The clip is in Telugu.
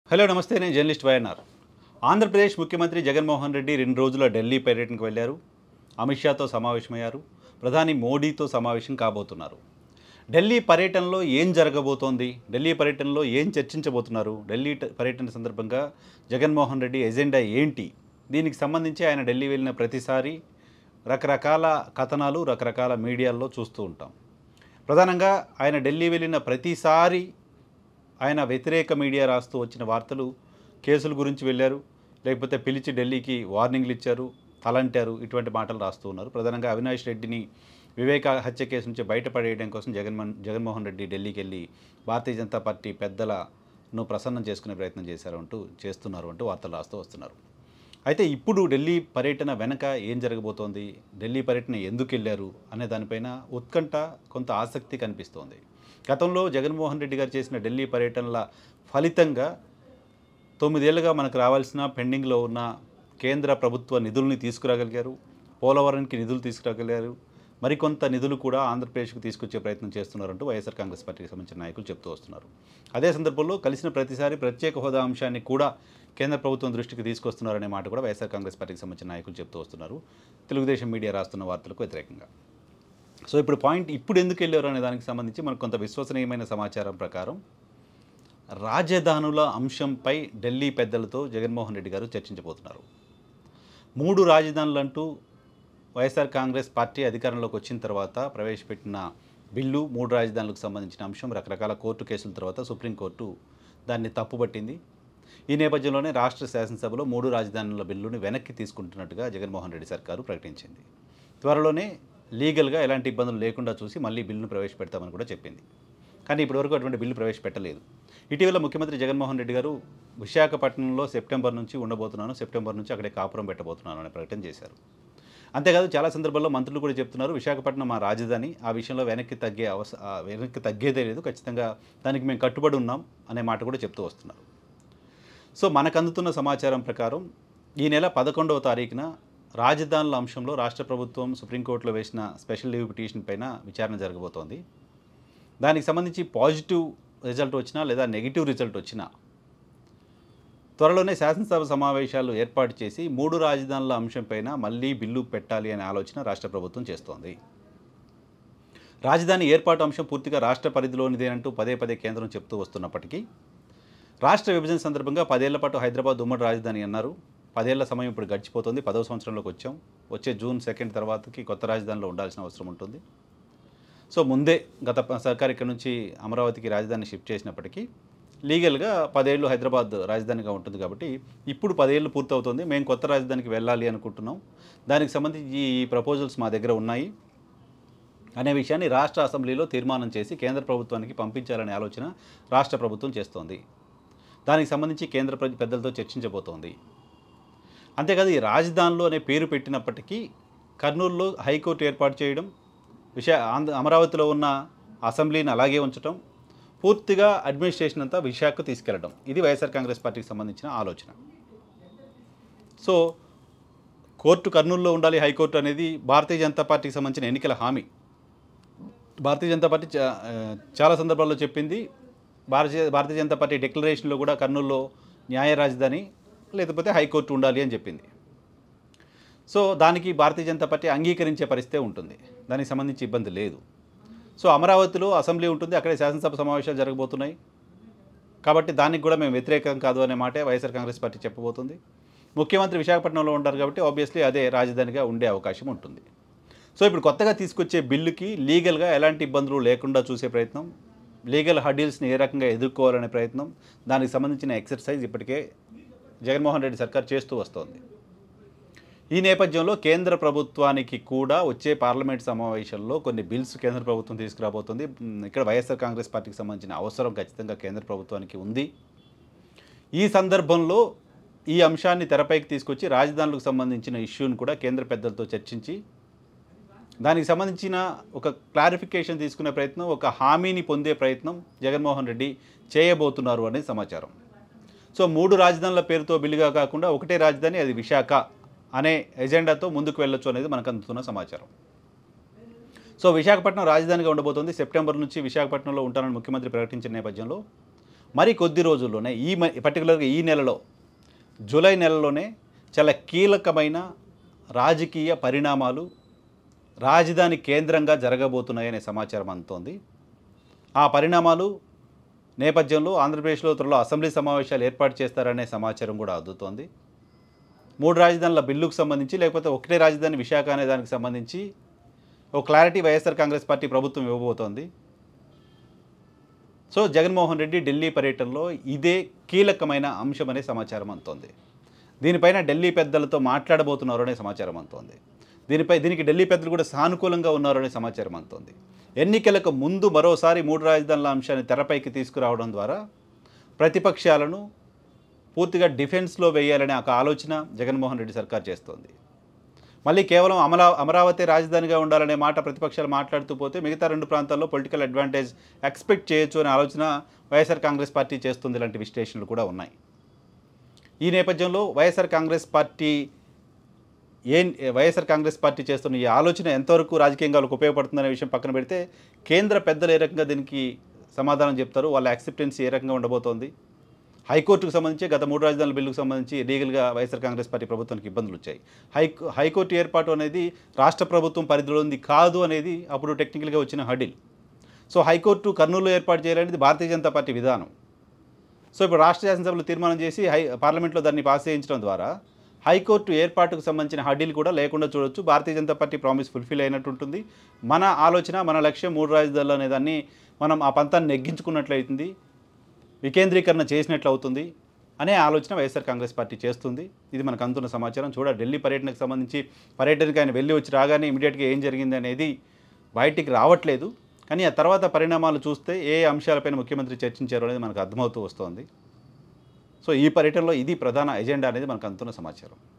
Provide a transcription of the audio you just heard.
హలో నమస్తే, నేను జర్నలిస్ట్ YNR. ఆంధ్రప్రదేశ్ ముఖ్యమంత్రి జగన్మోహన్ రెడ్డి 2 రోజుల ఢిల్లీ పర్యటనకు వెళ్ళారు. అమిత్ షాతో సమావేశమయ్యారు. ప్రధాని మోడీతో సమావేశం కాబోతున్నారు. ఢిల్లీ పర్యటనలో ఏం జరగబోతోంది, ఢిల్లీ పర్యటనలో ఏం చర్చించబోతున్నారు, ఢిల్లీ పర్యటన సందర్భంగా జగన్మోహన్ రెడ్డి ఎజెండా ఏంటి, దీనికి సంబంధించి ఆయన ఢిల్లీ వెళ్ళిన ప్రతిసారి రకరకాల కథనాలు రకరకాల మీడియాల్లో చూస్తూ ఉంటాం. ప్రధానంగా ఆయన ఢిల్లీ వెళ్ళిన ప్రతిసారి ఆయన వ్యతిరేక మీడియా రాస్తూ వచ్చిన వార్తలు కేసుల గురించి వెళ్ళారు, లేకపోతే పిలిచి ఢిల్లీకి వార్నింగ్లు ఇచ్చారు, తలంటారు, ఇటువంటి మాటలు రాస్తూ ఉన్నారు. ప్రధానంగా అవినాష్ రెడ్డిని వివేక హత్య కేసు నుంచి బయటపడేయడం కోసం జగన్మోహన్ రెడ్డి ఢిల్లీకి వెళ్ళి భారతీయ జనతా పార్టీ పెద్దలను ప్రసన్నం చేసుకునే ప్రయత్నం చేస్తున్నారు అంటూ వార్తలు రాస్తూ వస్తున్నారు. అయితే ఇప్పుడు ఢిల్లీ పర్యటన వెనక ఏం జరగబోతోంది, ఢిల్లీ పర్యటన ఎందుకు వెళ్ళారు అనే దానిపైన ఉత్కంఠ, కొంత ఆసక్తి కనిపిస్తోంది. గతంలో జగన్మోహన్ రెడ్డి గారు చేసిన ఢిల్లీ పర్యటనల ఫలితంగా 9 ఏళ్లుగా మనకు రావాల్సిన పెండింగ్లో ఉన్న కేంద్ర ప్రభుత్వ నిధుల్ని తీసుకురాగలిగారు, పోలవరానికి నిధులు తీసుకురాగలిగారు, మరికొంత నిధులు కూడా ఆంధ్రప్రదేశ్కు తీసుకొచ్చే ప్రయత్నం చేస్తున్నారంటూ వైఎస్ఆర్ కాంగ్రెస్ పార్టీకి సంబంధించిన నాయకులు చెప్తూ వస్తున్నారు. అదే సందర్భంలో కలిసిన ప్రతిసారి ప్రత్యేక హోదా అంశాన్ని కూడా కేంద్ర ప్రభుత్వం దృష్టికి తీసుకొస్తున్నారనే మాట కూడా వైఎస్ఆర్ కాంగ్రెస్ పార్టీకి సంబంధించిన నాయకులు చెప్తూ వస్తున్నారు, తెలుగుదేశం మీడియా రాస్తున్న వార్తలకు వ్యతిరేకంగా. సో ఇప్పుడు పాయింట్, ఇప్పుడు ఎందుకు వెళ్ళారు అనే దానికి సంబంధించి మనకు కొంత విశ్వసనీయమైన సమాచారం ప్రకారం రాజధానుల అంశంపై ఢిల్లీ పెద్దలతో జగన్మోహన్ రెడ్డి గారు చర్చించబోతున్నారు. 3 రాజధానులు అంటూ వైఎస్ఆర్ కాంగ్రెస్ పార్టీ అధికారంలోకి వచ్చిన తర్వాత ప్రవేశపెట్టిన బిల్లు, 3 రాజధానులకు సంబంధించిన అంశం రకరకాల కోర్టు కేసుల తర్వాత సుప్రీంకోర్టు దాన్ని తప్పుపట్టింది. ఈ నేపథ్యంలోనే రాష్ట్ర శాసనసభలో 3 రాజధానుల బిల్లుని వెనక్కి తీసుకుంటున్నట్టుగా జగన్మోహన్ రెడ్డి సర్కారు ప్రకటించింది. త్వరలోనే లీగల్గా ఎలాంటి ఇబ్బందులు లేకుండా చూసి మళ్ళీ బిల్లును ప్రవేశపెడతామని కూడా చెప్పింది. కానీ ఇప్పటివరకు అటువంటి బిల్లు ప్రవేశపెట్టలేదు. ఇటీవల ముఖ్యమంత్రి జగన్మోహన్ రెడ్డి గారు విశాఖపట్నంలో సెప్టెంబర్ నుంచి ఉండబోతున్నాను, సెప్టెంబర్ నుంచి అక్కడే కాపురం పెట్టబోతున్నాను అనే ప్రకటన చేశారు. అంతేకాదు చాలా సందర్భాల్లో మంత్రులు కూడా చెప్తున్నారు, విశాఖపట్నం మా రాజధాని, ఆ విషయంలో వెనక్కి తగ్గేదే లేదు, ఖచ్చితంగా దానికి మేము కట్టుబడి ఉన్నాం అనే మాట కూడా చెప్తూ వస్తున్నారు. సో మనకు అందుతున్న సమాచారం ప్రకారం ఈ నెల 11వ తారీఖున రాజధానుల అంశంలో రాష్ట్ర ప్రభుత్వం సుప్రీంకోర్టులో వేసిన స్పెషల్ లీవ్ పిటిషన్ పైన విచారణ జరగబోతోంది. దానికి సంబంధించి పాజిటివ్ రిజల్ట్ వచ్చినా లేదా నెగిటివ్ రిజల్ట్ వచ్చినా త్వరలోనే శాసనసభ సమావేశాలు ఏర్పాటు చేసి 3 రాజధానుల అంశంపైన మళ్ళీ బిల్లు పెట్టాలి అనే ఆలోచన రాష్ట్ర ప్రభుత్వం చేస్తోంది. రాజధాని ఏర్పాటు అంశం పూర్తిగా రాష్ట్ర పరిధిలోనిదేనంటూ పదే పదే కేంద్రం చెప్తూ వస్తున్నప్పటికీ రాష్ట్ర విభజన సందర్భంగా 10 ఏళ్ల పాటు హైదరాబాద్ ఉమ్మడి రాజధాని అన్నారు. 10 ఏళ్ల సమయం ఇప్పుడు గడిచిపోతుంది, 10వ సంవత్సరంలోకి వచ్చాం. వచ్చే జూన్ 2 తర్వాతకి కొత్త రాజధానిలో ఉండాల్సిన అవసరం ఉంటుంది. సో ముందే గత సర్కార్ ఇక్కడ నుంచి అమరావతికి రాజధాని షిఫ్ట్ చేసినప్పటికీ లీగల్గా 10 ఏళ్ళు హైదరాబాద్ రాజధానిగా ఉంటుంది కాబట్టి ఇప్పుడు 10 ఏళ్ళు పూర్తవుతుంది, మేము కొత్త రాజధానికి వెళ్ళాలి అనుకుంటున్నాం, దానికి సంబంధించి ఈ ప్రపోజల్స్ మా దగ్గర ఉన్నాయి అనే విషయాన్ని రాష్ట్ర అసెంబ్లీలో తీర్మానం చేసి కేంద్ర ప్రభుత్వానికి పంపించాలనే ఆలోచన రాష్ట్ర ప్రభుత్వం చేస్తోంది. దానికి సంబంధించి కేంద్ర పెద్దలతో చర్చించబోతోంది. అంతేకాదు ఈ రాజధానులు అనే పేరు పెట్టినప్పటికీ కర్నూలులో హైకోర్టు ఏర్పాటు చేయడం, అమరావతిలో ఉన్న అసెంబ్లీని అలాగే ఉంచడం, పూర్తిగా అడ్మినిస్ట్రేషన్ అంతా విశాఖకు తీసుకెళ్లడం, ఇది వైఎస్ఆర్ కాంగ్రెస్ పార్టీకి సంబంధించిన ఆలోచన. సో కోర్టు కర్నూలులో ఉండాలి, హైకోర్టు అనేది భారతీయ జనతా పార్టీకి సంబంధించిన ఎన్నికల హామీ. భారతీయ జనతా పార్టీ చాలా సందర్భాల్లో చెప్పింది, భారతీయ జనతా పార్టీ డిక్లరేషన్లో కూడా కర్నూలులో న్యాయ రాజధాని లేకపోతే హైకోర్టు ఉండాలి అని చెప్పింది. సో దానికి భారతీయ జనతా పార్టీ అంగీకరించే పరిస్థితే ఉంటుంది, దానికి సంబంధించి ఇబ్బంది లేదు. సో అమరావతిలో అసెంబ్లీ ఉంటుంది, అక్కడే శాసనసభ సమావేశాలు జరగబోతున్నాయి కాబట్టి దానికి కూడా మేము వ్యతిరేకం కాదు అనే మాటే వైఎస్ఆర్ కాంగ్రెస్ పార్టీ చెప్పబోతుంది. ముఖ్యమంత్రి విశాఖపట్నంలో ఉంటారు కాబట్టి ఆబ్వియస్లీ అదే రాజధానిగా ఉండే అవకాశం ఉంటుంది. సో ఇప్పుడు కొత్తగా తీసుకొచ్చే బిల్లుకి లీగల్గా ఎలాంటి ఇబ్బందులు లేకుండా చూసే ప్రయత్నం, లీగల్ హర్డిల్స్ని ఏ రకంగా ఎదుర్కోవాలనే ప్రయత్నం, దానికి సంబంధించిన ఎక్సర్సైజ్ ఇప్పటికే జగన్మోహన్ రెడ్డి సర్కార్ చేస్తూ వస్తోంది. ఈ నేపథ్యంలో కేంద్ర ప్రభుత్వానికి కూడా వచ్చే పార్లమెంట్ సమావేశంలో కొన్ని బిల్స్ కేంద్ర ప్రభుత్వం తీసుకురాబోతుంది. ఇక్కడ వైఎస్ఆర్ కాంగ్రెస్ పార్టీకి సంబంధించిన అవసరం ఖచ్చితంగా కేంద్ర ప్రభుత్వానికి ఉంది. ఈ సందర్భంలో ఈ అంశాన్ని తెరపైకి తీసుకొచ్చి రాజధానులకు సంబంధించిన ఇష్యూని కూడా కేంద్ర పెద్దలతో చర్చించి దానికి సంబంధించిన ఒక క్లారిఫికేషన్ తీసుకునే ప్రయత్నం, ఒక హామీని పొందే ప్రయత్నం జగన్మోహన్ రెడ్డి చేయబోతున్నారు అనేది సమాచారం. సో 3 రాజధానుల పేరుతో బిల్లుగా కాకుండా ఒకటే రాజధాని, అది విశాఖ అనే ఎజెండాతో ముందుకు వెళ్ళొచ్చు అనేది మనకు అందుతున్న సమాచారం. సో విశాఖపట్నం రాజధానిగా ఉండబోతోంది. సెప్టెంబర్ నుంచి విశాఖపట్నంలో ఉంటానని ముఖ్యమంత్రి ప్రకటించిన నేపథ్యంలో మరి కొద్ది రోజుల్లోనే పర్టికులర్గా ఈ నెలలో జూలై నెలలోనే చాలా కీలకమైన రాజకీయ పరిణామాలు రాజధాని కేంద్రంగా జరగబోతున్నాయనే సమాచారం అందుతోంది. ఆ పరిణామాలు నేపథ్యంలో ఆంధ్రప్రదేశ్లో త్వరలో అసెంబ్లీ సమావేశాలు ఏర్పాటు చేస్తారనే సమాచారం కూడా అందుతోంది. 3 రాజధానుల బిల్లుకు సంబంధించి లేకపోతే ఒకటే రాజధాని విశాఖ అనే దానికి సంబంధించి ఒక క్లారిటీ వైఎస్ఆర్ కాంగ్రెస్ పార్టీ ప్రభుత్వం ఇవ్వబోతోంది. సో జగన్మోహన్ రెడ్డి ఢిల్లీ పర్యటనలో ఇదే కీలకమైన అంశం అనే సమాచారం అందుతోంది. దీనిపైన ఢిల్లీ పెద్దలతో మాట్లాడబోతున్నారు అనే సమాచారం అందుతోంది. దీనికి ఢిల్లీ పెద్దలు కూడా సానుకూలంగా ఉన్నారు అనే సమాచారం అందుతోంది. ఎన్నికలకు ముందు మరోసారి 3 రాజధానుల అంశాన్ని తెరపైకి తీసుకురావడం ద్వారా ప్రతిపక్షాలను పూర్తిగా డిఫెన్స్లో వేయాలనే ఒక ఆలోచన జగన్మోహన్ రెడ్డి సర్కార్ చేస్తోంది. మళ్ళీ కేవలం అమరావతి రాజధానిగా ఉండాలనే మాట ప్రతిపక్షాలు మాట్లాడుతూ పోతే మిగతా 2 ప్రాంతాల్లో పొలిటికల్ అడ్వాంటేజ్ ఎక్స్పెక్ట్ చేయొచ్చు అనే ఆలోచన వైఎస్ఆర్ కాంగ్రెస్ పార్టీ చేస్తుంది. ఇలాంటి విశ్లేషణలు కూడా ఉన్నాయి. ఈ నేపథ్యంలో వైఎస్ఆర్ కాంగ్రెస్ పార్టీ చేస్తున్న ఈ ఆలోచన ఎంతవరకు రాజకీయంగా వాళ్ళకు ఉపయోగపడుతుందనే విషయం పక్కన పెడితే కేంద్ర పెద్దలు ఏ రకంగా దీనికి సమాధానం చెప్తారు, వాళ్ళ యాక్సెప్టెన్స్ ఏ రకంగా ఉండబోతోంది, హైకోర్టుకు సంబంధించి గత 3 రాజధానుల బిల్లుకు సంబంధించి లీగల్గా వైఎస్ఆర్ కాంగ్రెస్ పార్టీ ప్రభుత్వానికి ఇబ్బందులు వచ్చాయి. హైకోర్టు ఏర్పాటు అనేది రాష్ట్ర ప్రభుత్వం పరిధిలో ఉంది కాదు అనేది అప్పుడు టెక్నికల్గా వచ్చిన హడిల్. సో హైకోర్టు కర్నూలులో ఏర్పాటు చేయాలనేది భారతీయ జనతా పార్టీ విధానం. సో ఇప్పుడు రాష్ట్ర శాసనసభలో తీర్మానం చేసి పార్లమెంట్లో దాన్ని పాస్ చేయించడం ద్వారా హైకోర్టు ఏర్పాటుకు సంబంధించిన హడిల్ కూడా లేకుండా చూడొచ్చు. Bharatiya Janata party promise fulfil అయినట్టు ఉంటుంది. మన ఆలోచన, మన లక్ష్యం 3 రాజధానులు అనే దాన్ని మనం ఆ పంతాన్ని నెగ్గించుకున్నట్లయితుంది, వికేంద్రీకరణ చేసినట్లు అవుతుంది అనే ఆలోచన వైఎస్ఆర్ కాంగ్రెస్ పార్టీ చేస్తుంది. ఇది మనకు అందుతున్న సమాచారం. ఢిల్లీ పర్యటనకు సంబంధించి పర్యటనకి ఆయన వెళ్ళి వచ్చి రాగానే ఇమీడియట్గా ఏం జరిగింది అనేది బయటికి రావట్లేదు. కానీ ఆ తర్వాత పరిణామాలు చూస్తే ఏ అంశాలపైన ముఖ్యమంత్రి చర్చించారు అనేది మనకు అర్థమవుతూ వస్తోంది. సో ఈ పర్యటనలో ఇది ప్రధాన ఎజెండా అనేది మనకు అందుతున్న సమాచారం.